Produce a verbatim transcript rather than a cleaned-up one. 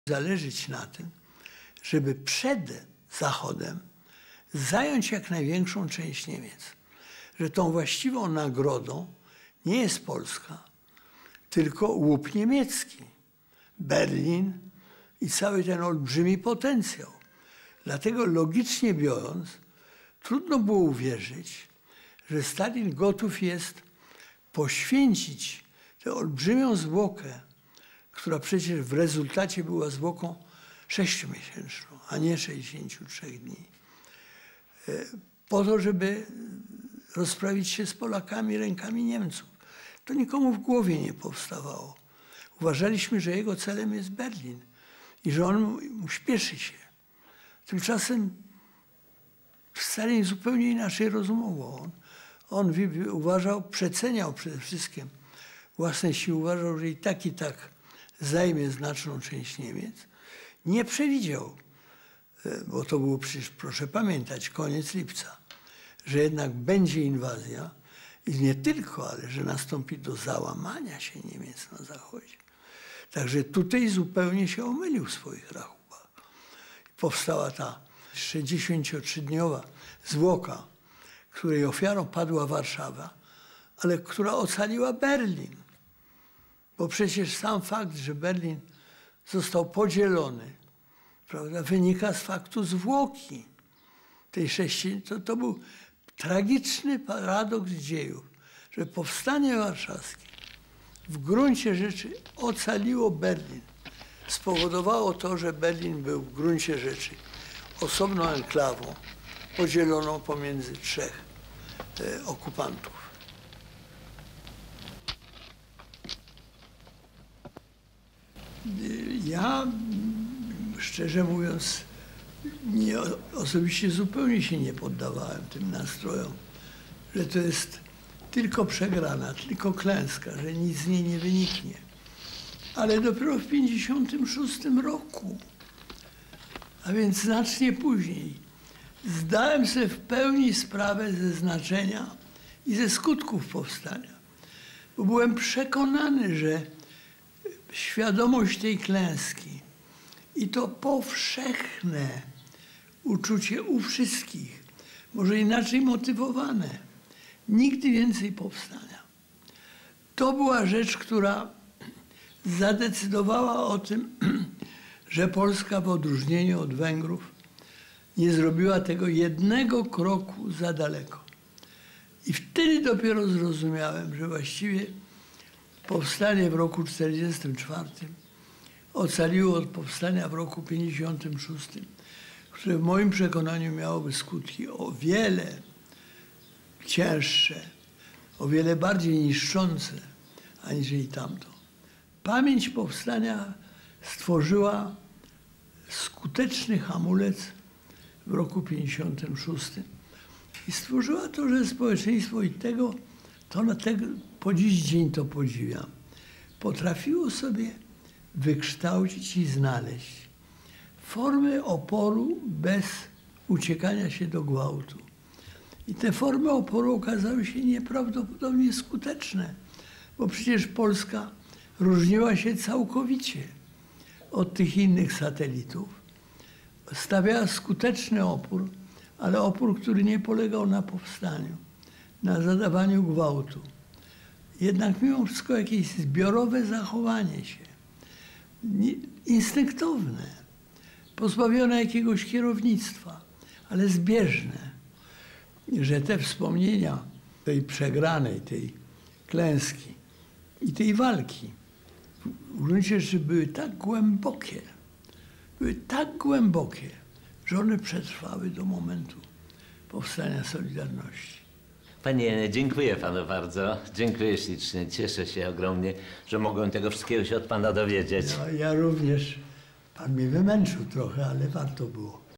zależeć na tym, żeby przed Zachodem zająć jak największą część Niemiec. Że tą właściwą nagrodą nie jest Polska, tylko łup niemiecki, Berlin i cały ten olbrzymi potencjał. Dlatego logicznie biorąc, trudno było uwierzyć, że Stalin gotów jest poświęcić tę olbrzymią zwłokę, która przecież w rezultacie była zwłoką sześciomiesięczną, a nie sześćdziesięciu trzech dni, po to, żeby rozprawić się z Polakami rękami Niemców. To nikomu w głowie nie powstawało. Uważaliśmy, że jego celem jest Berlin i że on mu śpieszy się. Tymczasem Stalin zupełnie inaczej rozumował. On, on uważał, przeceniał przede wszystkim własne siły, uważał, że i tak, i tak zajmie znaczną część Niemiec. Nie przewidział, bo to było przecież, proszę pamiętać, koniec lipca, że jednak będzie inwazja i nie tylko, ale że nastąpi do załamania się Niemiec na Zachodzie. Także tutaj zupełnie się omylił w swoich rachubach. Powstała ta sześćdziesięciotrzydniowa zwłoka, której ofiarą padła Warszawa, ale która ocaliła Berlin. Bo przecież sam fakt, że Berlin został podzielony, prawda, wynika z faktu zwłoki tej sześci. To, to był tragiczny paradoks dziejów, że powstanie warszawskie w gruncie rzeczy ocaliło Berlin. Spowodowało to, że Berlin był w gruncie rzeczy osobną enklawą podzieloną pomiędzy trzech e, okupantów. Ja, szczerze mówiąc, nie, osobiście zupełnie się nie poddawałem tym nastrojom, że to jest tylko przegrana, tylko klęska, że nic z niej nie wyniknie. Ale dopiero w pięćdziesiątym szóstym roku, a więc znacznie później, zdałem sobie w pełni sprawę ze znaczenia i ze skutków powstania. Bo byłem przekonany, że świadomość tej klęski i to powszechne uczucie u wszystkich, może inaczej motywowane, nigdy więcej powstania. To była rzecz, która zadecydowała o tym, że Polska w odróżnieniu od Węgrów nie zrobiła tego jednego kroku za daleko. I wtedy dopiero zrozumiałem, że właściwie powstanie w roku czterdziestym czwartym ocaliło od powstania w roku pięćdziesiątym szóstym, które w moim przekonaniu miałoby skutki o wiele cięższe, o wiele bardziej niszczące, aniżeli tamto. Pamięć powstania stworzyła skuteczny hamulec w roku pięćdziesiątym szóstym i stworzyła to, że społeczeństwo, i tego, to na tego, po dziś dzień to podziwiam, potrafiło sobie wykształcić i znaleźć formy oporu bez uciekania się do gwałtu. I te formy oporu okazały się nieprawdopodobnie skuteczne, bo przecież Polska różniła się całkowicie od tych innych satelitów. Stawiała skuteczny opór, ale opór, który nie polegał na powstaniu, na zadawaniu gwałtu. Jednak mimo wszystko jakieś zbiorowe zachowanie się, instynktowne, pozbawione jakiegoś kierownictwa, ale zbieżne, że te wspomnienia tej przegranej, tej klęski i tej walki w gruncie rzeczy były tak głębokie, były tak głębokie, że one przetrwały do momentu powstania Solidarności. Panie, dziękuję panu bardzo. Dziękuję ślicznie. Cieszę się ogromnie, że mogłem tego wszystkiego się od pana dowiedzieć. No, ja również. Pan mnie wymęczył trochę, ale warto było.